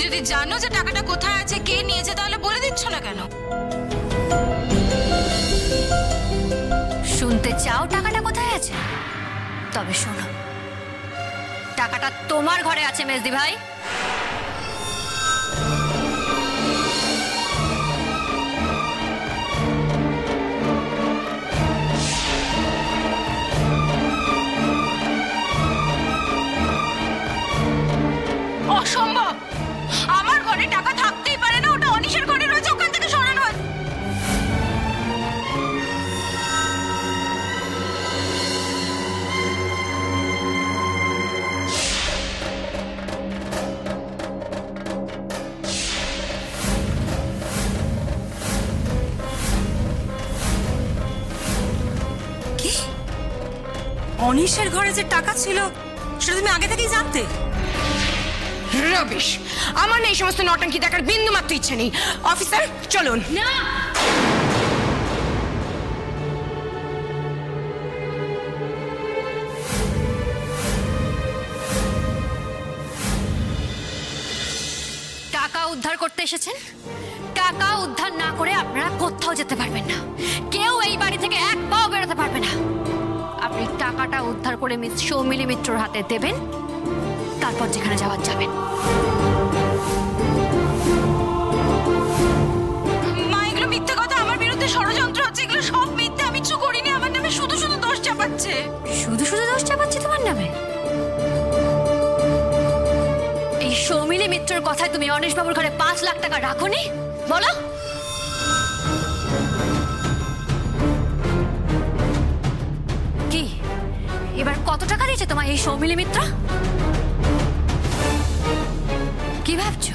যদি জানো যে টাকাটা কোথায় আছে, কে নিয়েছে, তাহলে বলে দিচ্ছ না কেন? শুনতে চাও টাকাটা কোথায় আছে? তবে শোনো, টাকাটা তোমার ঘরে আছে মেজদি ভাই। অসম্ভব, আমার ঘরে টাকা থাকতেই পারে না, ওটা অনিশের ঘরে রয়েছে, ওখান থেকে সরানো হয়। কি? অনিশের ঘরে যে টাকা ছিল সেটা তুমি আগে থেকেই জানতে? রবিশ, আমার না এই সমস্ত নটঙ্কি দেখার বিন্দু মাত্র ইচ্ছে নেই। অফিসার চলুন। না, টাকা উদ্ধার করতে এসেছেন, টাকা উদ্ধার না করে আপনারা কোথাও যেতে পারবেন না। কেউ এই বাড়ি থেকে এক পাও বেরোতে পারবে না। আপনি টাকাটা উদ্ধার করে মিস সৌমিলি মিত্রর হাতে দেবেন, তারপর যেখানে যাওয়ার যাবেন। মা, এগুলো মিথ্যে কথা, আমার বিরুদ্ধে ষড়যন্ত্র হচ্ছে, এগুলো সব মিথ্যে, আমি কিছু করিনি, আমার নামে শুধু শুধু দোষ চাপাচ্ছে। শুধু শুধু দোষ চাপাচ্ছে তোমার নামে? এই সৌমিলি মিত্রর কথায় তুমি অনিশ বাবুর ঘরে 5 লাখ টাকা রাখোনি? বলো। কি এবার কত টাকা দিয়েছে তোমার এই সৌমিলি মিত্র? কি ভাবছো?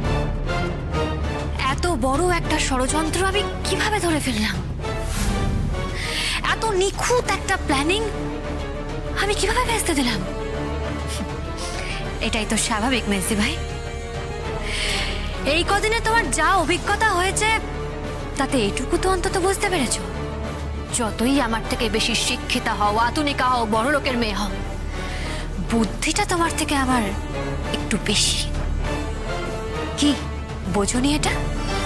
এত বড় একটা ষড়যন্ত্র আমি কিভাবে ধরে ফেললাম? এত নিখুঁত একটা প্ল্যানিং আমি কিভাবে ভেস্তে দিলাম? এটাই তো স্বাভাবিক মেজদি ভাই। এই কদিনে তোমার যা অভিজ্ঞতা হয়েছে তাতে এইটুকু তো অন্তত বুঝতে পেরেছো, যতই আমার থেকে বেশি শিক্ষিতা হও, আধুনিকা হও, বড় লোকের মেয়ে হও, বুদ্ধিটা তোমার থেকে আমার একটু বেশি। কি বোঝোনি এটা?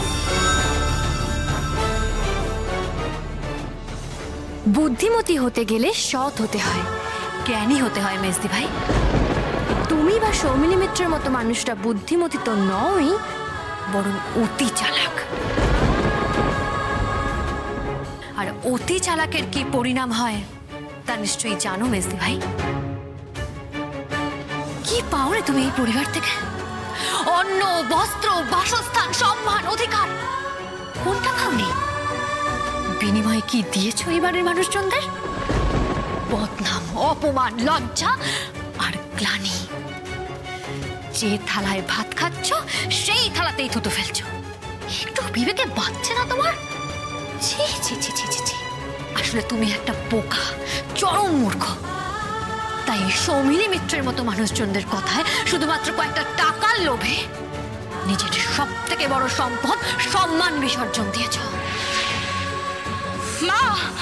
বুদ্ধিমতী হতে গেলে সৎ হতে হয়, জ্ঞানী হতে হয় মেজদি ভাই। তুমি বা সৌমিলি মিত্রের মতো মানুষটা বুদ্ধিমতী তো নয়, বরং অতি চালাক। আর অতি চালাকের কি পরিণাম হয় তা নিশ্চয়ই জানো মেজদি ভাই। কি পাও রে তুমি এই পরিবার থেকে? অন্ন, বস্ত্র, বাসস্থান, সম্মান, অধিকার, কোনটা পাওনি? বিনিময়ে কি দিয়েছো এই বাড়ির মানুষজনদের? বদনাম, অপমান, লজ্জা আর গ্লানি। যে থালায় ভাত খাচ্ছ সেই থালাতেই থুতু ফেলছো। একটু বিবেকে বাঁচছে না তোমার? ছি ছি ছি ছি ছি ছি। আসলে তুমি একটা বোকা, চরম মূর্খ। তাই সৌমিলি মিত্রের মতো মানুষজনদের কথায় শুধুমাত্র কয়েকটা টাকার লোভে নিজের সব থেকে বড় সম্পদ সম্মান বিসর্জন দিয়েছ। মা,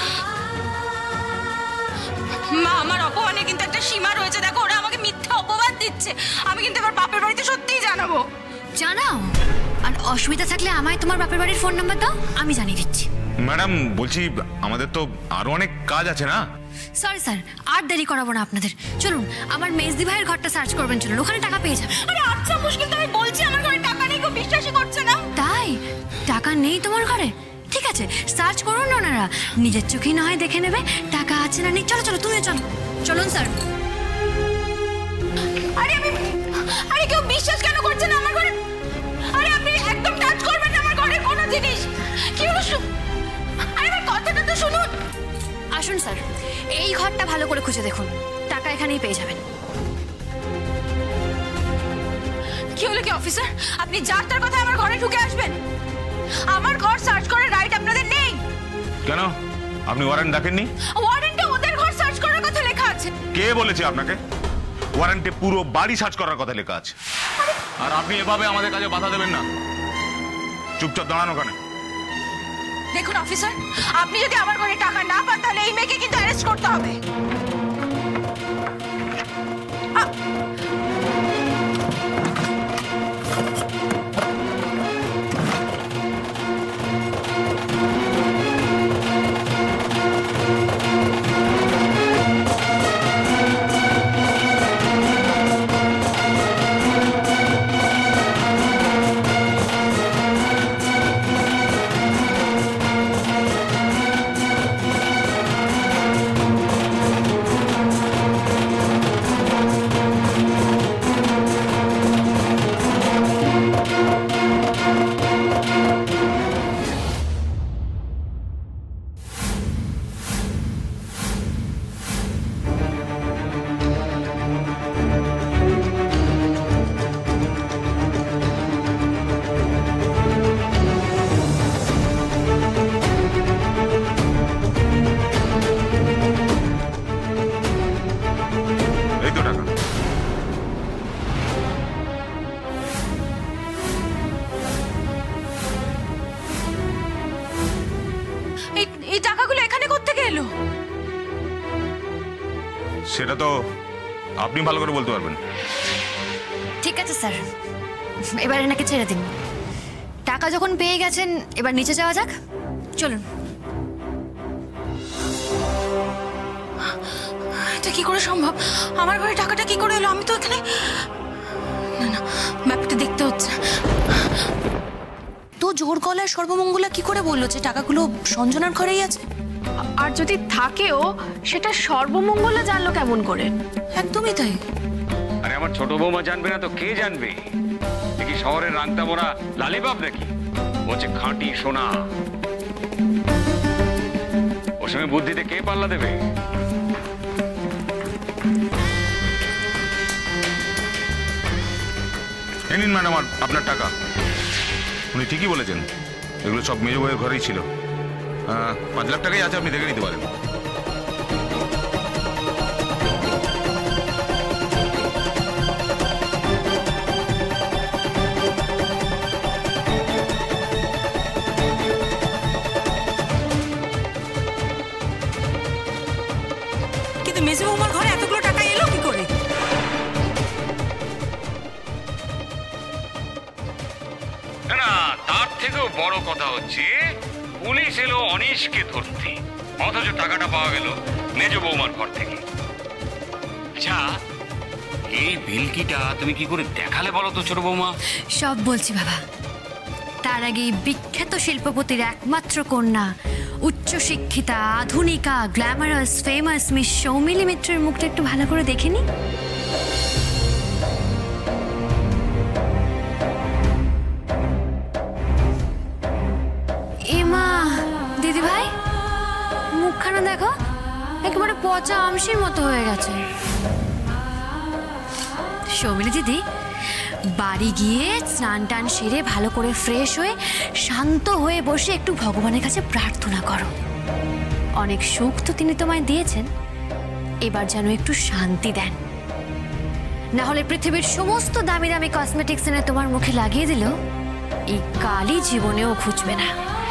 মা, আমার অপমানে কিন্তু একটা সীমা রয়েছে। দেখো, ওরা আমাকে মিথ্যা অপবাদ দিচ্ছে। আমি কিন্তু এবার বাপের বাড়িতে সত্যিই জানাবো। জানাও, আর অসুবিধা থাকলে আমায় তোমার বাপের বাড়ির ফোন নাম্বার দাও, আমি জানিয়ে দিচ্ছি। ম্যাডাম বলছি, আমাদের তো আরো অনেক কাজ আছে না? সরি স্যার, আর দেরি করাবো না আপনাদের। চলুন, আমার মেজদি ভাইয়ের ঘরটা সার্চ করবেন, চলুন, ওখানে টাকা পেয়ে যাবেন। আরে আচ্ছা, মুশকিল তো আমি বলছি, আমার ঘরে টাকা নেই, কেউ বিশ্বাসই করছে না। তাই টাকা নেই তোমার ঘরে? ঠিক আছে, সার্চ করুন, ওনারা নিজের চোখেই না হয় দেখে নেবে টাকা আছে না নেই। চলো চলো, তুমিও চলো। চলুন স্যার। আরে কেউ বিশ্বাস কেন করছে না আমার ঘরে? আরে আপনি একদম টাচ করবেন না আমার ঘরের কোনো জিনিস। কি হলো? আরে আমার কথাটা তো শুনুন। আসুন স্যার, এই ঘরটা ভালো করে খুঁজে দেখুন, টাকা এখানেই পেয়ে যাবেন। কি হলো কি অফিসার? আপনি যার তার কথা আমার ঘরে ঢুকে আসবেন? আমার ঘর সার্চ করার রাইট আপনাদের নেই। কেন? আপনি ওয়ারেন্ট দেখেননি? ওয়ারেন্টে ওদের ঘর সার্চ করার কথা লেখা আছে। কে বলেছে আপনাকে? ওয়ারেন্টে পুরো বাড়ি সার্চ করার কথা লেখা আছে। আর আপনি এভাবে আমাদের কাজে বাধা দেবেন না। চুপচাপ দাঁড়ানো কেন? দেখুন অফিসার, আপনি যদি আমার ঘরে টাকা না পান তাহলে এই মেয়েকে কিন্তু অ্যারেস্ট করতে হবে। এলো? সেটা তো আপনি ভালো করে বলতে পারবেন। ঠিক আছে স্যার, এবার এনাকে ছেড়ে দিন। টাকা যখন পেয়ে গেছেন এবার নিচে যাওয়া যাক, চলুন। এটা কি করে সম্ভব? আমার ঘরে টাকাটা কি করে এলো? আমি তো এখানে, না না, ব্যাপারটা দেখতে হচ্ছে। তো জোর গলায় সর্বমঙ্গলা কি করে বললো যে টাকাগুলো সঞ্জনার ঘরেই আছে? আর যদি থাকেও সেটা সর্বমঙ্গলে জানলো কেমন করে? একদমই তাই। আরে আমার ছোট বৌমা জানবে না তো কে জানবে? দেখি শহরের রাংতা মোড়া লালিবাব নাকি? বলছে খাঁটি সোনা। ওর সঙ্গে বুদ্ধিতে কে পাল্লা দেবে? এই নিন ম্যাডাম আপনার টাকা। উনি ঠিকই বলেছেন, এগুলো সব মেজো বইয়ের ঘরেই ছিল। 5 লাখ টাকাই আছে, আপনি দেখে নিতে পারেন। কিন্তু মেজে বৌমার ঘরে এতগুলো টাকা এলো কি করে? না, তার থেকেও বড় কথা হচ্ছে পুলিশ এলো অনিশকে ধরতে, অথচ টাকাটা পাওয়া গেল মেজ বৌমার ঘর থেকে। আচ্ছা, এই ভিলকিটা তুমি কি করে দেখালে বলো তো ছোট বৌমা? সব বলছি বাবা। তার আগে বিখ্যাত শিল্পপতির একমাত্র কন্যা, উচ্চশিক্ষিতা, আধুনিকা, গ্ল্যামারাস, ফেমাস মিস সৌমিলি মিত্রের মুখটা একটু ভালো করে দেখে নি। এমা, দিদি ভাই মুখখানা দেখো, একেবারে পচা আমশির মতো হয়ে গেছে। সৌমিলি দিদি, বাড়ি গিয়ে স্নান টান সেরে ভালো করে ফ্রেশ হয়ে শান্ত হয়ে বসে একটু ভগবানের কাছে প্রার্থনা করো। অনেক সুখ তো তিনি তোমায় দিয়েছেন, এবার যেন একটু শান্তি দেন। না হলে পৃথিবীর সমস্ত দামি দামি কসমেটিক্স এনে তোমার মুখে লাগিয়ে দিল, এই কালই জীবনেও খুঁজবে না।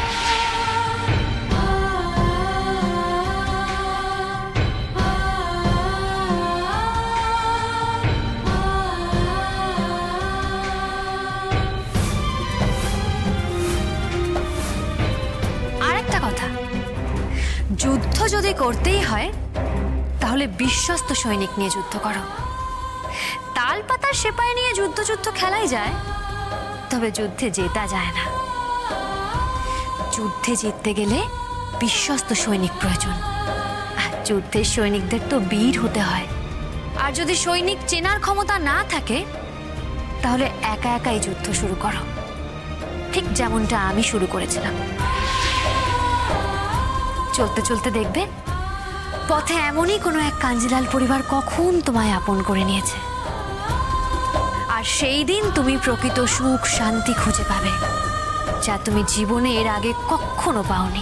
যুদ্ধ যদি করতেই হয় তাহলে বিশ্বস্ত সৈনিক নিয়ে যুদ্ধ করো। তাল পাতার সেপাই নিয়ে যুদ্ধ খেলাই যায়, তবে যুদ্ধে জেতা যায় না। যুদ্ধে জিততে গেলে বিশ্বস্ত সৈনিক প্রয়োজন, আর যুদ্ধের সৈনিকদের তো বীর হতে হয়। আর যদি সৈনিক চেনার ক্ষমতা না থাকে তাহলে একা একাই যুদ্ধ শুরু করো, ঠিক যেমনটা আমি শুরু করেছিলাম। চলতে চলতে দেখবে পথে এমনই কোনো এক কাঞ্জিলাল পরিবার কখন তোমায় আপন করে নিয়েছে, আর সেই দিন তুমি প্রকৃত সুখ শান্তি খুঁজে পাবে, যা তুমি জীবনে এর আগে কখনো পাওনি।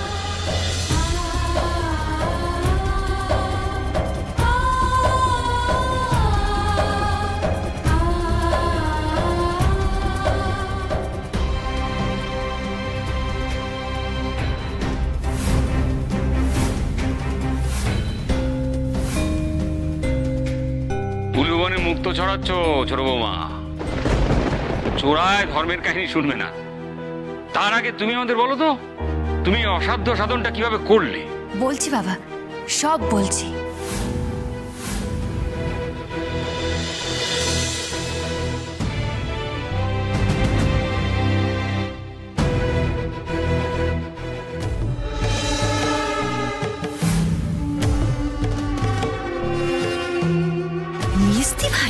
পুলবনে মুক্ত ছড়াচ্ছ ছোট বৌমা, চোরায় ধর্মের কাহিনী শুনবে না। তার আগে তুমি আমাদের বলো তো, তুমি অসাধ্য সাধনটা কিভাবে করলে? বলছি বাবা, সব বলছি। মিস্তি ভাই,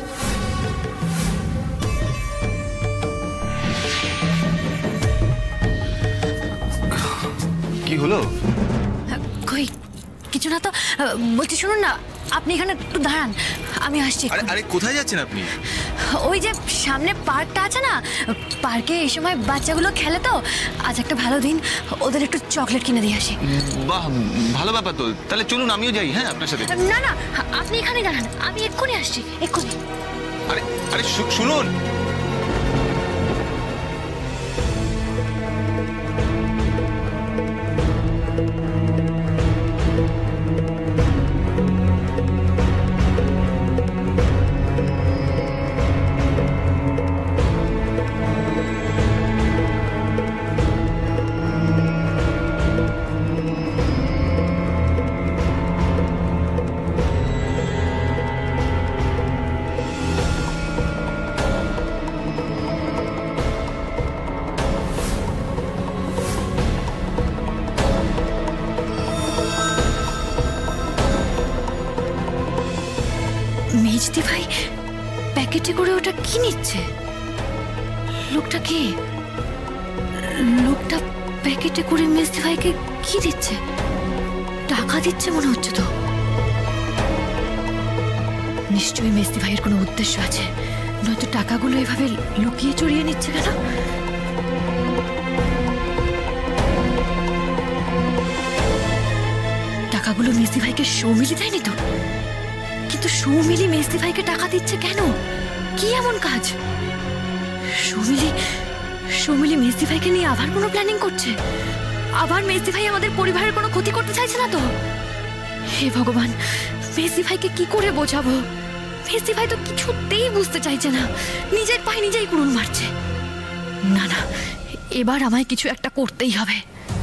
কি হলো? কই কিছু না তো। বলছি শুনুন না, আপনি এখানে একটু দাঁড়ান, আমি আসছি। আরে আরে কোথায় যাচ্ছেন আপনি? ওই যে সামনে পার্কটা আছে না, পার্কে এই সময় বাচ্চাগুলো খেলে, তো আজ একটা ভালো দিন, ওদের একটু চকলেট কিনে দিয়ে আসি। বাহ, ভালো ব্যাপার তো। তাহলে চলুন আমিও যাই, হ্যাঁ আপনার সাথে। না না, আপনি এখানে দাঁড়ান, আমি এক্ষুনি আসছি, এক্ষুনি। আরে আরে শুনুন, মেজদি ভাই প্যাকেটে করে ওটা কি নিচ্ছে? লোকটা কে? লোকটা প্যাকেটে করে মেজদি ভাইকে কি দিচ্ছে? টাকা দিচ্ছে মনে হচ্ছে তো। নিশ্চয়ই মেজদি ভাইয়ের কোনো উদ্দেশ্য আছে, নয়তো টাকাগুলো এভাবে লুকিয়ে চড়িয়ে নিচ্ছে কেন? টাকাগুলো মেজদি ভাইকে সৌমিলি দেয়নি তো? কিন্তু সৌমিলি মেজদি ভাইকে টাকা দিচ্ছে কেন? কি এমন কাজ? সৌমিলি মেজদি ভাইকে নিয়ে আবার কোনো প্ল্যানিং করছে? আবার মেজদি ভাই আমাদের পরিবারের কোনো ক্ষতি করতে চাইছে না তো? হে ভগবান, মেজদি ভাইকে কি করে বোঝাবো? মেজদি ভাই তো কিছুতেই বুঝতে চাইছে না, নিজের পায়ে নিজেই কুড়ুল মারছে। না না, এবার আমায় কিছু একটা করতেই হবে।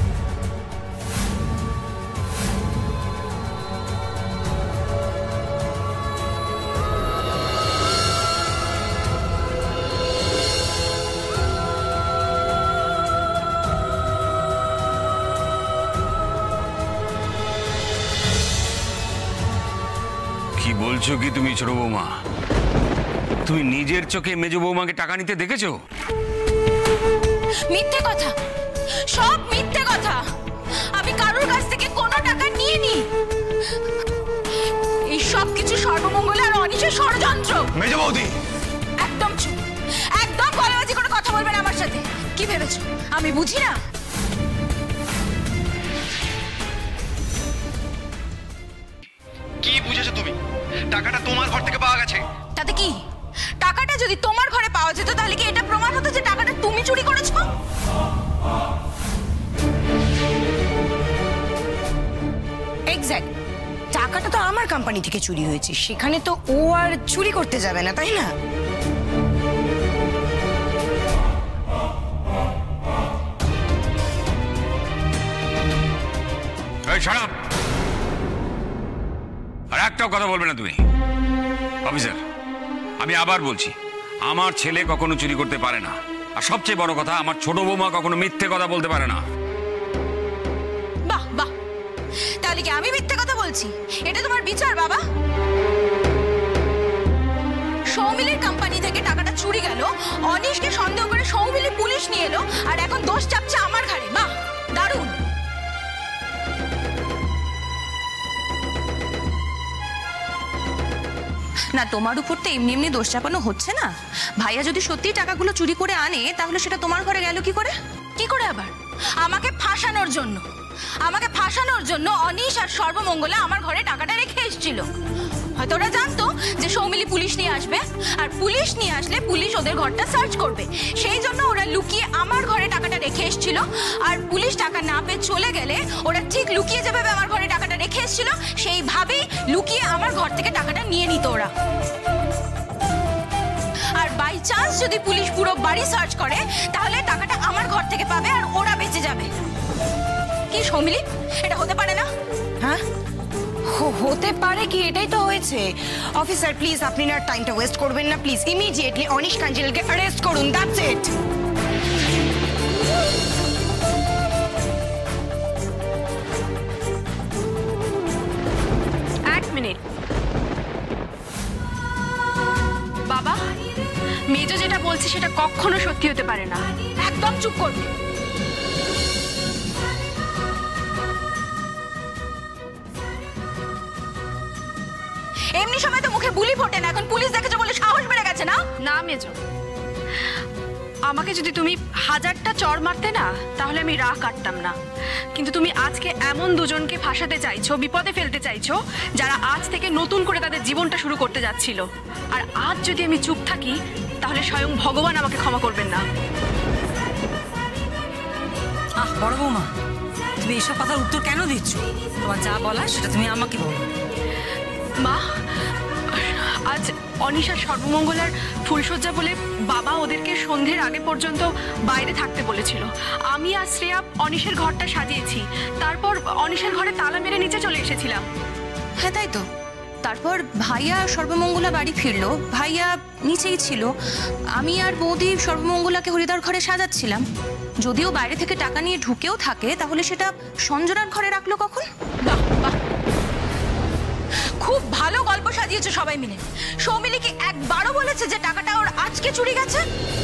কি বলছো কি তুমি ছোট বৌমা? তুমি নিজের চোখে মেজ বৌমাকে টাকা নিতে দেখেছো? মিথ্যে কথা, সব মিথ্যে কথা। আমি কারোর কাছ থেকে কোনো টাকা নিইনি। এই সব কিছু সর্বমঙ্গলে আর অনিশের ষড়যন্ত্র। মেজ বৌদি, একদম চুপ, একদম গলাবাজি করে কথা বলবেন আমার সাথে। কি ভেবেছো আমি বুঝি না? কি বুঝেছো তুমি? টাকাটা তোমার ঘর থেকে পাওয়া গেছে। তাতে কি? টাকাটা যদি তোমার ঘরে পাওয়া যেত তাহলে কি এটা প্রমাণ হতো যে টাকাটা তুমি চুরি করেছো? এক্স্যাক্ট, টাকাটা তো আমার কোম্পানি থেকে চুরি হয়েছে, সেখানে তো ও আর চুরি করতে যাবে না, তাই না? এই shut up! আর একটাও কথা বলবে না তুমি। অফিসার, আমি আবার বলছি, আমার ছেলে কখনো চুরি করতে পারে না। আর সবচেয়ে বড় কথা, আমার ছোট বৌমা কখনো মিথ্যে কথা বলতে পারে না। বাহ বাহ, তাহলে কি আমি মিথ্যে কথা বলছি? এটা তোমার বিচার বাবা? সৌমিলির কোম্পানি থেকে টাকাটা চুরি গেল, অনিশকে সন্দেহ করে সৌমিলি পুলিশ নিয়ে এলো, আর এখন দোষ চাপছে আমার ঘাড়ে। বাহ, দারুণ। না, তোমার উপর তো এমনি এমনি দোষ চাপানো হচ্ছে না। ভাইয়া যদি সত্যি টাকাগুলো চুরি করে আনে তাহলে সেটা তোমার ঘরে গেল কি করে? কি করে আবার? আমাকে ফাঁসানোর জন্য। আমাকে ফাঁসানোর জন্য অনিশ আর সর্বমঙ্গলা আমার ঘরে টাকাটা রেখে এসেছিল। হয়তো ওরা জানতো যে সৌমিলি পুলিশ নিয়ে আসবে, আর পুলিশ নিয়ে আসলে পুলিশ ওদের ঘরটা সার্চ করবে। সেই জন্য ওরা লুকিয়ে আমার ঘরে টাকাটা রেখে এসেছিল। আর পুলিশ টাকা না পেয়ে চলে গেলে ওরা ঠিক লুকিয়ে যেভাবে আমার ঘরে টাকাটা রেখে এসেছিল সেইভাবেই লুকিয়ে আমার ঘর থেকে টাকাটা নিয়ে নিত ওরা। আর বাই চান্স যদি পুলিশ পুরো বাড়ি সার্চ করে তাহলে টাকাটা আমার ঘর থেকে পাবে আর ওরা বেঁচে যাবে। কি সৌমিলি, এটা হতে পারে না? হ্যাঁ, হতে পারে কি? এটাই তো হয়েছে। অফিসার প্লিজ, আপনি না টাইমটা ওয়েস্ট করবেন না, প্লিজ ইমিডিয়েটলি অনিশ কাঞ্জিলালকে অ্যারেস্ট করুন, দ্যাটস ইট। এক মিনিট বাবা, মেজো যেটা বলছে সেটা কখনো সত্যি হতে পারে না। একদম চুপ করবে। এমনি সময় তো মুখে বুলি ফোটে না, এখন পুলিশ দেখেছে বলে সাহস বেড়ে গেছে না? না মেজো, আমাকে যদি তুমি 1000টা চড় মারতে না তাহলে আমি রাগ কাটতাম না। কিন্তু তুমি আজকে এমন দুজনকে ফাঁসাতে চাইছো, বিপদে ফেলতে চাইছো, যারা আজ থেকে নতুন করে তাদের জীবনটা শুরু করতে যাচ্ছিল। আর আজ যদি আমি চুপ থাকি তাহলে স্বয়ং ভগবান আমাকে ক্ষমা করবেন না। বড় বৌমা, তুমি এইসব কথার উত্তর কেন দিচ্ছ? তোমার যা বলার সেটা তুমি আমাকে বলো। মা, আজ অনিশা সর্বমঙ্গলার ফুলসজ্জা বলে বাবা ওদেরকে সন্ধ্যের আগে পর্যন্ত বাইরে থাকতে বলেছিল। আমি আর শ্রেয়া অনিশের ঘরটা সাজিয়েছি, তারপর অনিশের ঘরে তালা মেরে নিচে চলে এসেছিলাম। হ্যাঁ তাই তো। তারপর ভাইয়া সর্বমঙ্গলা বাড়ি ফিরলো, ভাইয়া নিচেই ছিল। আমি আর বৌদি সর্বমঙ্গলাকে হরিদার ঘরে সাজাচ্ছিলাম। যদিও বাইরে থেকে টাকা নিয়ে ঢুকেও থাকে তাহলে সেটা সঞ্জনার ঘরে রাখলো কখন? বাহ বাহ, খুব ভালো গল্প সাজিয়েছো সবাই মিলে। সৌমিলি কি একবারও বলেছে যে টাকাটা ওর আজকে চুরি গেছে?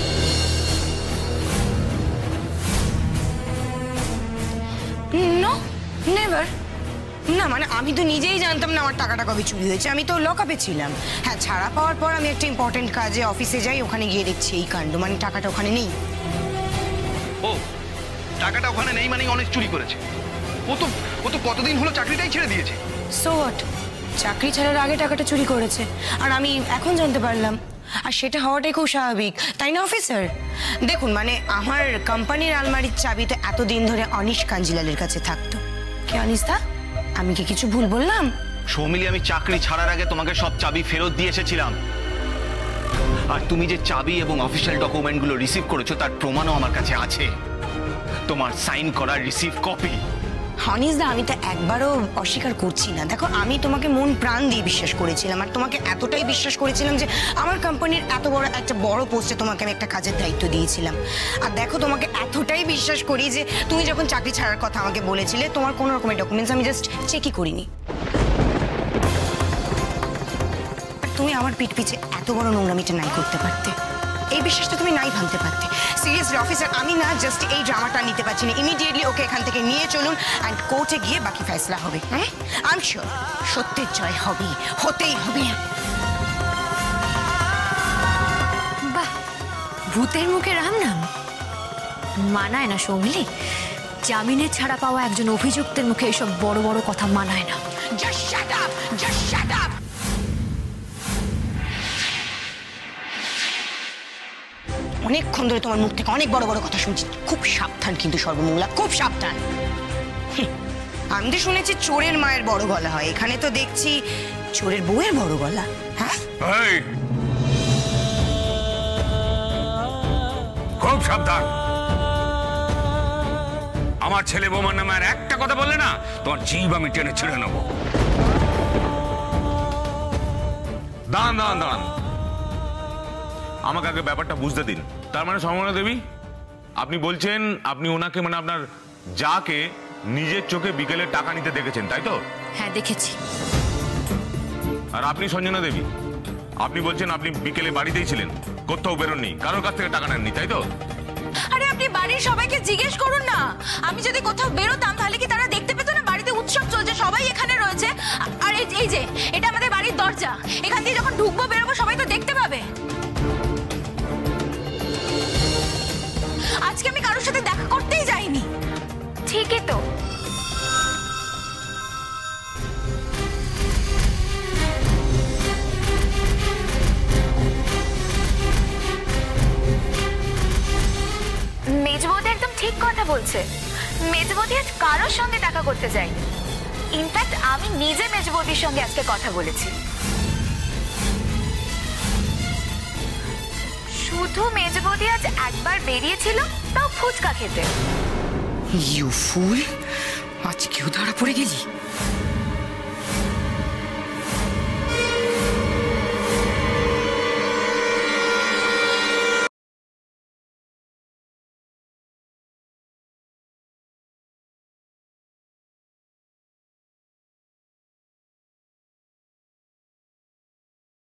No, never. না মানে আমি তো নিজেই জানতাম না আমার টাকাটা কবে চুরি হয়েছে। আমি তো লকআপে ছিলাম। হ্যাঁ, ছাড়া পাওয়ার পর আমি একটা ইম্পর্টেন্ট কাজে অফিসে যাই, ওখানে গিয়ে দেখছি এই কাণ্ড, মানে টাকাটা ওখানে নেই। ও টাকাটা ওখানে নেই মানে অনেক চুরি করেছে। ও তো কতদিন হলো চাকরিটাই ছেড়ে দিয়েছে। সো হোয়াট, চাকরি ছাড়ার আগে টাকাটা চুরি করেছে আর আমি এখন জানতে পারলাম। আর সেটা হওয়াটাই খুব স্বাভাবিক, তাই না অফিসার? দেখুন মানে আমার কোম্পানির আলমারির চাবি তো এতদিন ধরে অনিশ কাঞ্জিলালের কাছে থাকতো। কে অনিশ দা? আমি কি কিছু ভুল বললাম? সৌমিলি, আমি চাকরি ছাড়ার আগে তোমাকে সব চাবি ফেরত দিয়ে এসেছিলাম। আর তুমি যে চাবি এবং অফিসিয়াল ডকুমেন্টগুলো রিসিভ করেছো তার প্রমাণও আমার কাছে আছে। তোমার সাইন করা রিসিভ কপি। অনিশ দা, আমি তো একবারও অস্বীকার করছি না। দেখো, আমি তোমাকে মন প্রাণ দিয়ে বিশ্বাস করেছিলাম আর তোমাকে এতটাই বিশ্বাস করেছিলাম যে আমার কোম্পানির এত বড় একটা বড় পোস্টে তোমাকে আমি একটা কাজের দায়িত্ব দিয়েছিলাম। আর দেখো, তোমাকে এতটাই বিশ্বাস করি যে তুমি যখন চাকরি ছাড়ার কথা আমাকে বলেছিলে তোমার কোনো রকমের ডকুমেন্টস আমি জাস্ট চেকই করিনি। তুমি আমার পিঠ পিছে এত বড় নোংরামিটা নাই করতে পারতে, এই বিশ্বাসটা তুমি নাই ভাঙতে পারতে। সিরিয়াসলি অফিসার, আমি না জাস্ট এই ড্রামাটা নিতে পারছি না। ইমিডিয়েটলি ওকে এখান থেকে নিয়ে চলুন অ্যান্ড কোর্টে গিয়ে বাকি ফয়সলা হবে। হ্যাঁ, আই এম শিওর সত্যের জয় হবে, হতেই হবে। বাহ, ভূতের মুখে রাম নাম মানায় না সৌমিলি। জামিনে ছাড়া পাওয়া একজন অভিযুক্তের মুখে এসব বড় বড় কথা মানায় না। Just shut up, just shut up. অনেকক্ষণ ধরে তোমার মুখ থেকে অনেক বড় বড় কথা শুনছি। খুব সাবধান কিন্তু সর্বমঙ্গলা, খুব সাবধান। আমি তো শুনেছি চোরের মায়ের বড় গলা হয়, এখানে তো দেখছি চোরের বউয়ের বড় গলা। হ্যাঁ, খুব সাবধান। আমার ছেলে বৌমার নামে আর একটা কথা বললে না, তোমার জিভ আমি টেনে ছিঁড়ে নেবো। দাঁড়ান দাঁড়ান দাঁড়ান, আমাকে আগে ব্যাপারটা বুঝতে দিন। তার মানে সমনা দেবী, আপনি বলছেন আপনি ওনাকে মানে আপনার যাকে নিজের চোখে বিকেলে টাকা নিতে দেখেছেন, তাই তো? হ্যাঁ, দেখেছি। আর আপনি সঞ্জনা দেবী, আপনি বলছেন আপনি বিকেলে বাড়িতেই ছিলেন, কোথাও বেরোননি, কারোর কাছ থেকে টাকা নেননি, তাই তো? আরে আপনি বাড়ির সবাইকে জিজ্ঞেস করুন না। আমি যদি কোথাও বেরোতাম তাহলে কি তারা দেখতে পেত না বাড়িতে উৎসব চলছে, সবাই এখানে রয়েছে। আর এই যে এটা আমাদের বাড়ির দরজা, এখান দিয়ে যখন ঢুকবো বেরোবো সবাই তো দেখতে পাবে। আজকে আমি কারোর সাথে দেখা করতেই যাইনি। ঠিকই তো। মেজবৌদি একদম ঠিক কথা বলছে। মেজবৌদি আজ কারোর সঙ্গে দেখা করতে যায়নি। ইনফ্যাক্ট আমি নিজে মেজবৌদির সঙ্গে আজকে কথা বলেছি। শুধু মেজবৌদি আজ একবার বেরিয়েছিল, তাও ফুচকা খেতে। ইউ ফুল, আজকেও ধরা পড়ে গেলি।